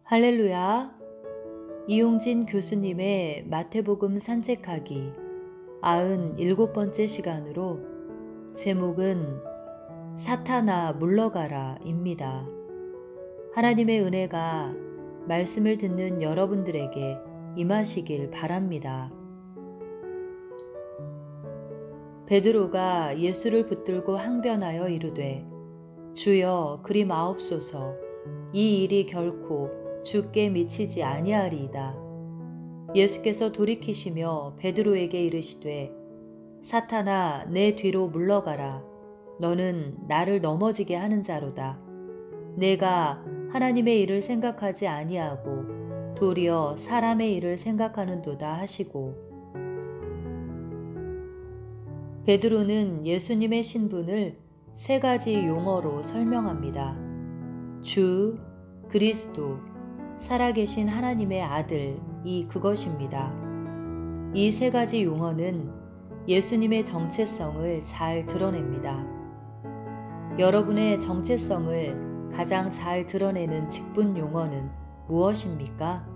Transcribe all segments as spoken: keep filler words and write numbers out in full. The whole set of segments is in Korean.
할렐루야. 이용진 교수님의 마태복음 산책하기 아흔일곱 번째 시간으로 제목은 사탄아 물러가라 입니다. 하나님의 은혜가 말씀을 듣는 여러분들에게 임하시길 바랍니다. 베드로가 예수를 붙들고 항변하여 이르되 주여 그리 마옵소서 이 일이 결코 주께 미치지 아니하리이다. 예수께서 돌이키시며 베드로에게 이르시되 사탄아 내 뒤로 물러가라. 너는 나를 넘어지게 하는 자로다. 내가 하나님의 일을 생각하지 아니하고 도리어 사람의 일을 생각하는도다 하시고. 베드로는 예수님의 신분을 세 가지 용어로 설명합니다. 주, 그리스도, 살아계신 하나님의 아들이 그것입니다. 이 세 가지 용어는 예수님의 정체성을 잘 드러냅니다. 여러분의 정체성을 가장 잘 드러내는 직분 용어는 무엇입니까?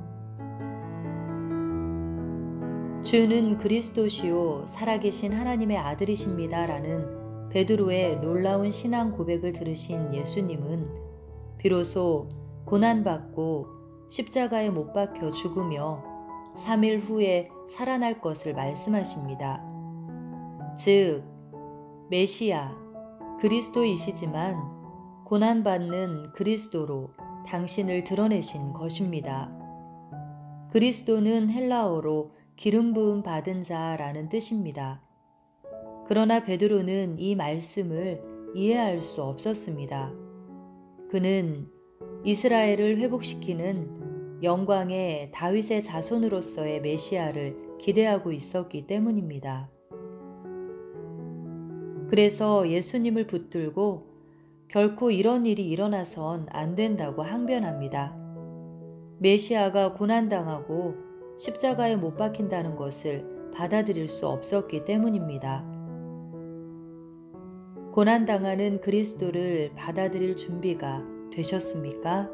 주는 그리스도시요 살아계신 하나님의 아들이십니다 라는 베드로의 놀라운 신앙 고백을 들으신 예수님은 비로소 고난받고 십자가에 못 박혀 죽으며 삼 일 후에 살아날 것을 말씀하십니다. 즉 메시아 그리스도이시지만 고난받는 그리스도로 당신을 드러내신 것입니다. 그리스도는 헬라어로 기름 부음 받은 자라는 뜻입니다. 그러나 베드로는 이 말씀을 이해할 수 없었습니다. 그는 이스라엘을 회복시키는 영광의 다윗의 자손으로서의 메시아를 기대하고 있었기 때문입니다. 그래서 예수님을 붙들고 결코 이런 일이 일어나선 안 된다고 항변합니다. 메시아가 고난당하고 십자가에 못 박힌다는 것을 받아들일 수 없었기 때문입니다. 고난당하는 그리스도를 받아들일 준비가 되셨습니까?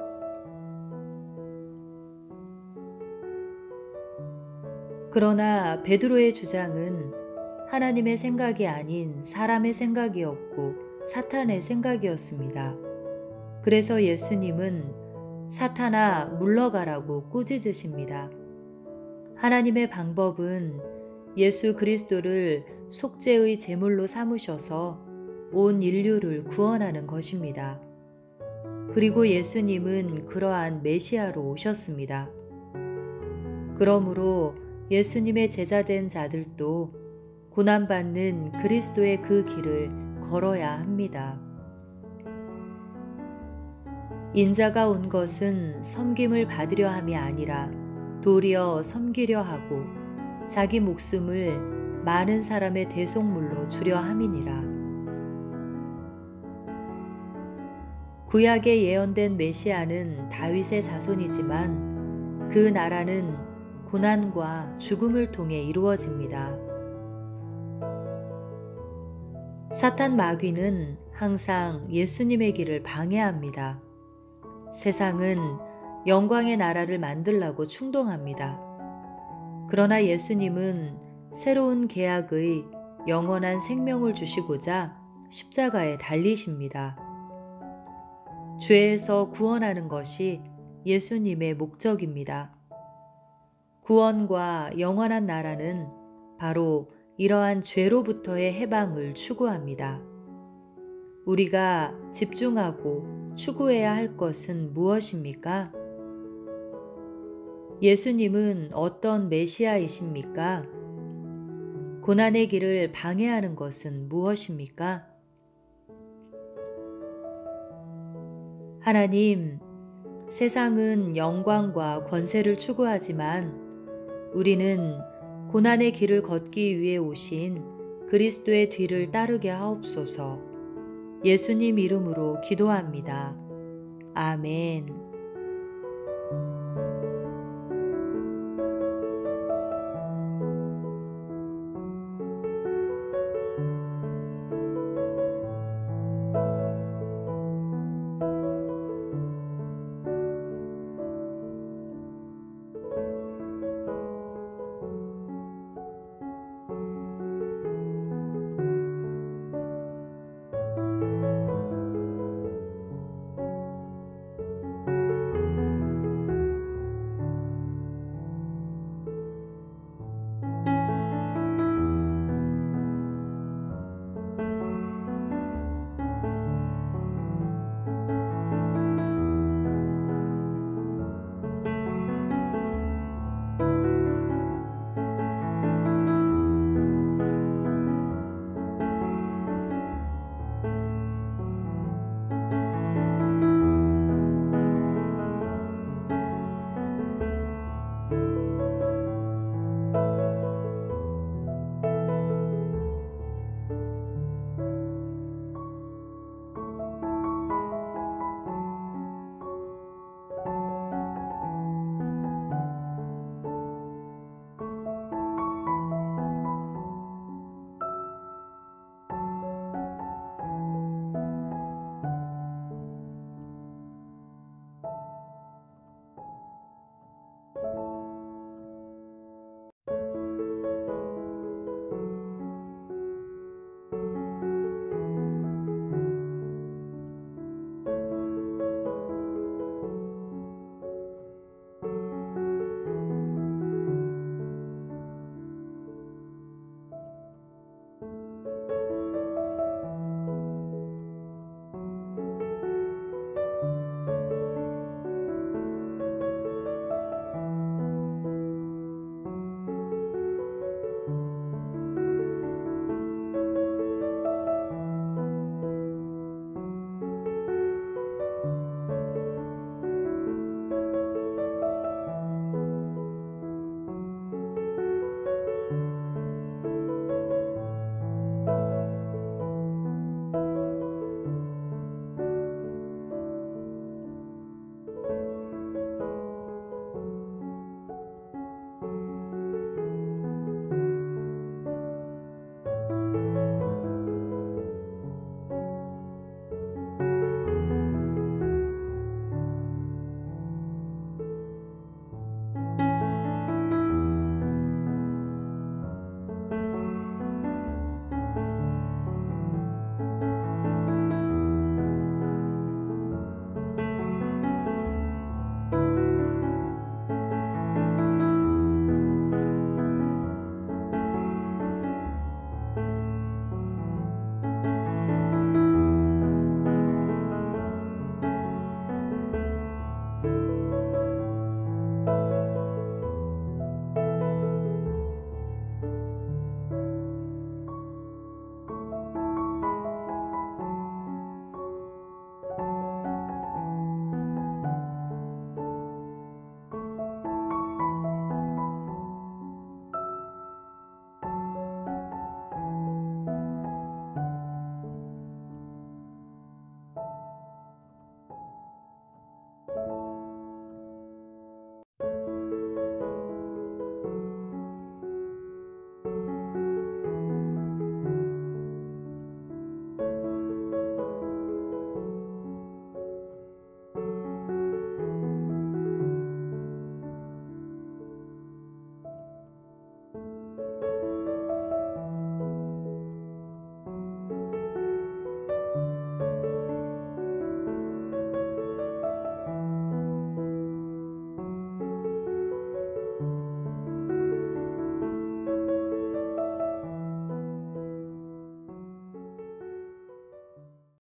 그러나 베드로의 주장은 하나님의 생각이 아닌 사람의 생각이었고 사탄의 생각이었습니다. 그래서 예수님은 사탄아 물러가라고 꾸짖으십니다. 하나님의 방법은 예수 그리스도를 속죄의 제물로 삼으셔서 온 인류를 구원하는 것입니다. 그리고 예수님은 그러한 메시아로 오셨습니다. 그러므로 예수님의 제자된 자들도 고난받는 그리스도의 그 길을 걸어야 합니다. 인자가 온 것은 섬김을 받으려 함이 아니라 도리어 섬기려 하고 자기 목숨을 많은 사람의 대속물로 주려 함이니라. 구약에 예언된 메시아는 다윗의 자손이지만 그 나라는 고난과 죽음을 통해 이루어집니다. 사탄 마귀는 항상 예수님의 길을 방해합니다. 세상은 영광의 나라를 만들라고 충동합니다. 그러나 예수님은 새로운 계약의 영원한 생명을 주시고자 십자가에 달리십니다. 죄에서 구원하는 것이 예수님의 목적입니다. 구원과 영원한 나라는 바로 이러한 죄로부터의 해방을 추구합니다. 우리가 집중하고 추구해야 할 것은 무엇입니까? 예수님은 어떤 메시아이십니까? 고난의 길을 방해하는 것은 무엇입니까? 하나님, 세상은 영광과 권세를 추구하지만 우리는 고난의 길을 걷기 위해 오신 그리스도의 뒤를 따르게 하옵소서. 예수님 이름으로 기도합니다. 아멘.